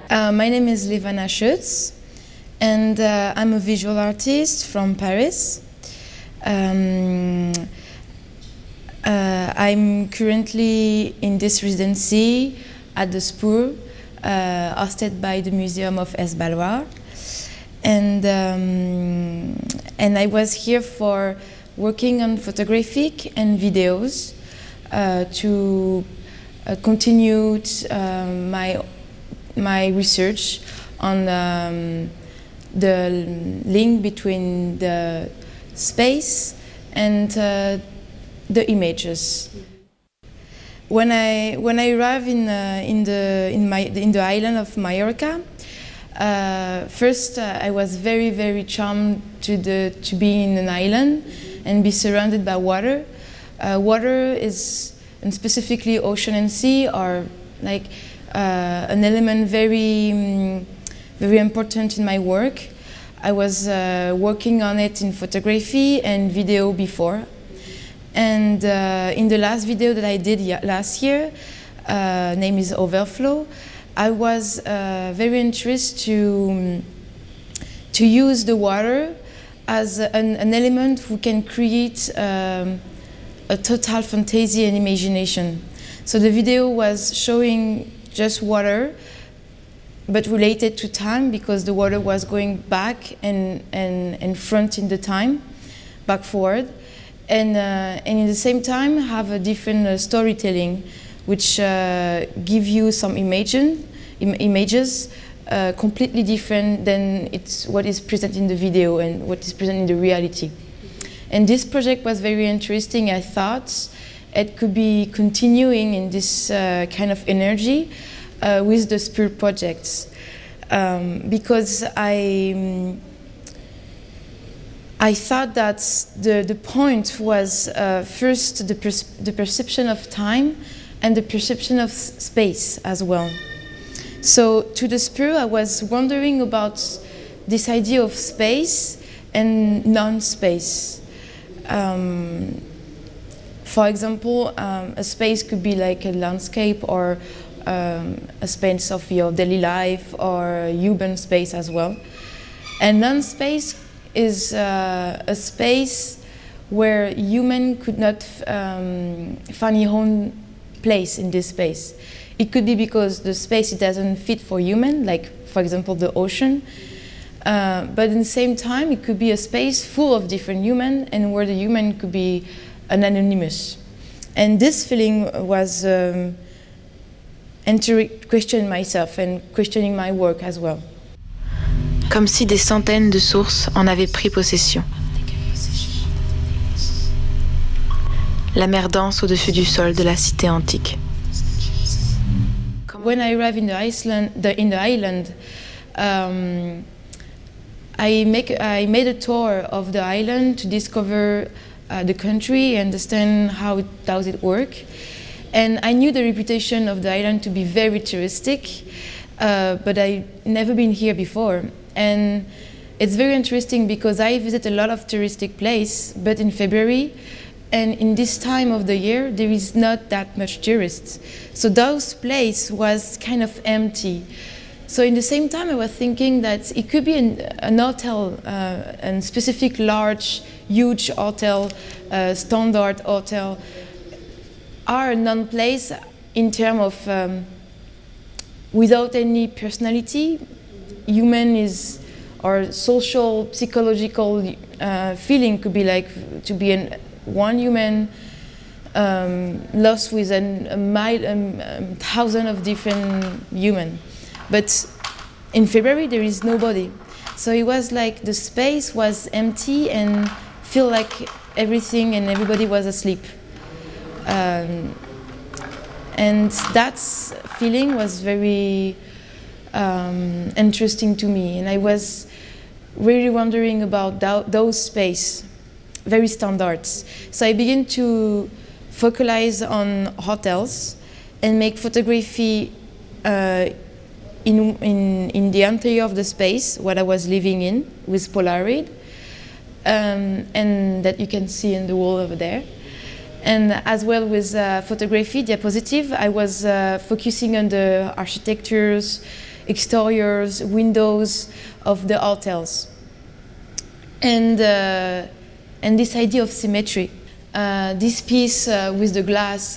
My name is Levana Schutz, and I'm a visual artist from Paris. I'm currently in this residency at the Spur, hosted by the Museum of Es Balwa. And I was here for working on photographic and videos to continue my research on the link between the space and the images. When I arrived in the island of Mallorca, first I was very charmed to be in an island and be surrounded by water. Water is, and specifically ocean and sea, are like an element very important in my work. I was working on it in photography and video before. And in the last video that I did last year, name is Overflow, I was very interested to use the water as an element who can create a total fantasy and imagination. So the video was showing just water, but related to time, because the water was going back and front in the time, back forward. And in the same time have a different storytelling, which give you some images completely different than what is present in the video and what is present in the reality. And this project was very interesting. I thought it could be continuing in this kind of energy with the Spur projects, because I thought that the point was first the perception of time and the perception of space as well. So to the Spur, I was wondering about this idea of space and non-space. For example, a space could be like a landscape or a space of your daily life or urban space as well. And non-space is a space where human could not find your own place in this space. It could be because the space it doesn't fit for human, like for example the ocean, but at the same time it could be a space full of different human and where the human could be an anonymous. And this feeling was questioning myself and questioning my work as well. Comme si des centaines de sources en avaient pris possession. La mer danse au-dessus du sol de la cité antique. When I arrived in the island, I made a tour of the island to discover the country, understand how does it work. And I knew the reputation of the island to be very touristic, but I'd never been here before. And it's very interesting because I visit a lot of touristic places, but in February, and in this time of the year, there is not that much tourists. So those places was kind of empty. So in the same time, I was thinking that it could be an hotel, a specific large, huge hotel, standard hotel, are a non-place in terms of without any personality. Human is, or social, psychological feeling could be like to be one human lost with a thousand of different human. But in February there is nobody. So it was like the space was empty and feel like everything and everybody was asleep. And that feeling was very interesting to me, and I was really wondering about those space, very standards. So I began to focalize on hotels and make photography in the interior of the space, what I was living in with Polaroid, and that you can see in the wall over there. And as well with photography, diapositive, I was focusing on the architectures exteriors, windows of the hotels. And this idea of symmetry. This piece with the glass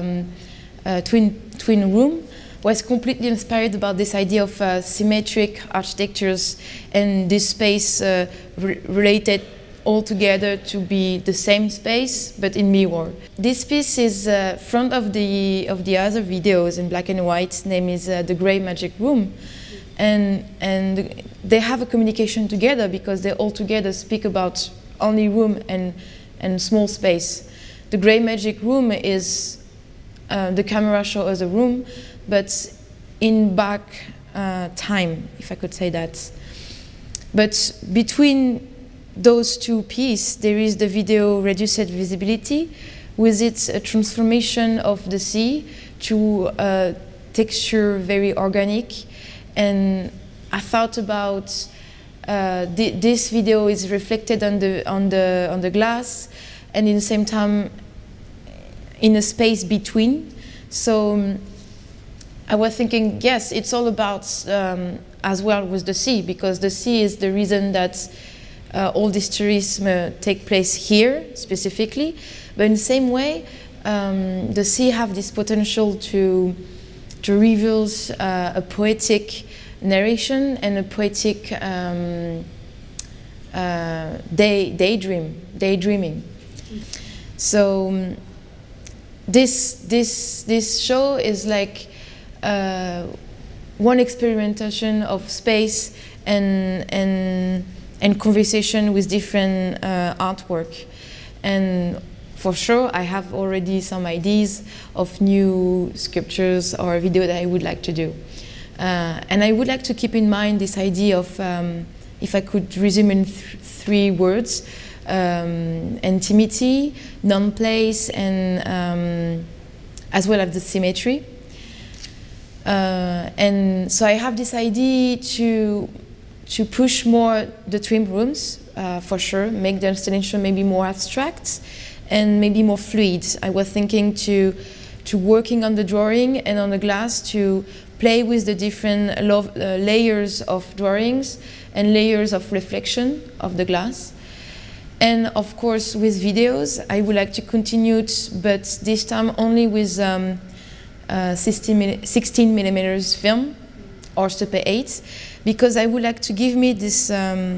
twin room was completely inspired about this idea of symmetric architectures and this space related all together to be the same space but in mirror. This piece is front of the other videos in black and white. Name is The Grey Magic Room, and they have a communication together because they all together speak about only room and small space. The Grey Magic Room is the camera shows us a room, but in back time, if I could say that. But between those two pieces, there is the video Reduced Visibility, with its transformation of the sea to a texture very organic. And I thought about this video is reflected on the glass, and in the same time in a space between. So I was thinking, yes, it's all about as well with the sea, because the sea is the reason that all this tourism take place here specifically. But in the same way, the sea have this potential to reveal a poetic narration and a poetic daydreaming. So this show is like one experimentation of space and conversation with different artwork. And for sure, I have already some ideas of new sculptures or video that I would like to do. And I would like to keep in mind this idea of, if I could resume in three words, intimity, non-place, and as well as the symmetry. And so I have this idea to push more the twin rooms, for sure, make the installation maybe more abstract and maybe more fluid. I was thinking to working on the drawing and on the glass to play with the different layers of drawings and layers of reflection of the glass. And of course, with videos, I would like to continue it, but this time only with 16mm film or Super 8, because I would like to give me this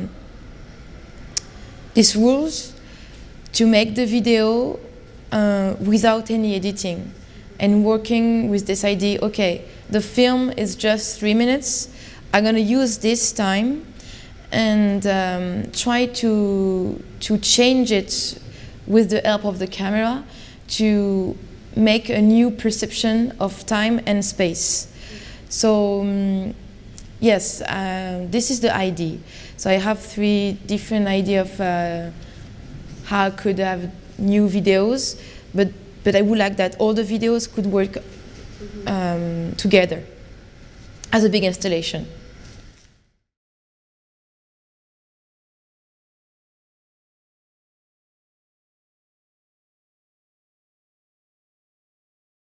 these rules to make the video without any editing, and working with this idea, okay, the film is just 3 minutes, I'm gonna use this time and try to change it with the help of the camera to make a new perception of time and space. So yes, this is the idea. So I have 3 different ideas of how I could have new videos, but I would like that all the videos could work together as a big installation.